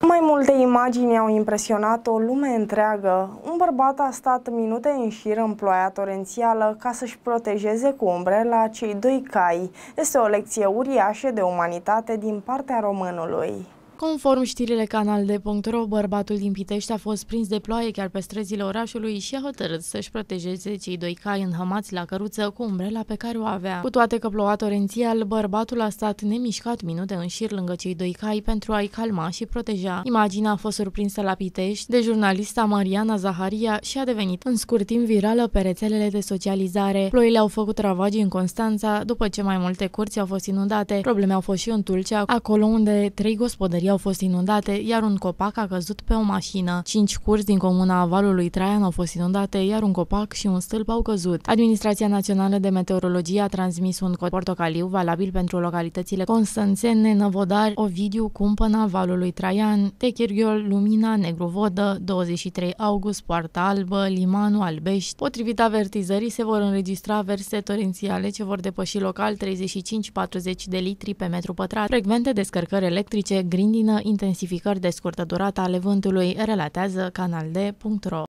Mai multe imagini au impresionat o lume întreagă. Un bărbat a stat minute în șir în ploaia torențială ca să-și protejeze cu umbrela cei doi cai. Este o lecție uriașă de umanitate din partea românului. Conform știrile canalde.ro, bărbatul din Pitești a fost prins de ploaie chiar pe străzile orașului și a hotărât să-și protejeze cei doi cai înhămați la căruță cu umbrela pe care o avea. Cu toate că ploua torențial, bărbatul a stat nemișcat minute în șir lângă cei doi cai pentru a-i calma și proteja. Imaginea a fost surprinsă la Pitești de jurnalista Mariana Zaharia și a devenit în scurt timp virală pe rețelele de socializare. Ploile au făcut ravagii în Constanța după ce mai multe curți au fost inundate. Probleme au fost și în Tulcea, acolo unde 3 gospodării au fost inundate, iar un copac a căzut pe o mașină. 5 curți din comuna Valului Traian au fost inundate, iar un copac și un stâlp au căzut. Administrația Națională de Meteorologie a transmis un cod portocaliu valabil pentru localitățile constanțene, Năvodari, Ovidiu, Cumpăna, Valului Traian, Techirghiol, Lumina, Negruvodă, 23 august, Poarta Albă, Limanu, Albești. Potrivit avertizării, se vor înregistra averse torențiale ce vor depăși local 35-40 de litri pe metru pătrat, frecvente descărcări electrice, grindină, intensificări de scurtă durată ale vântului, relatează canalde.ro.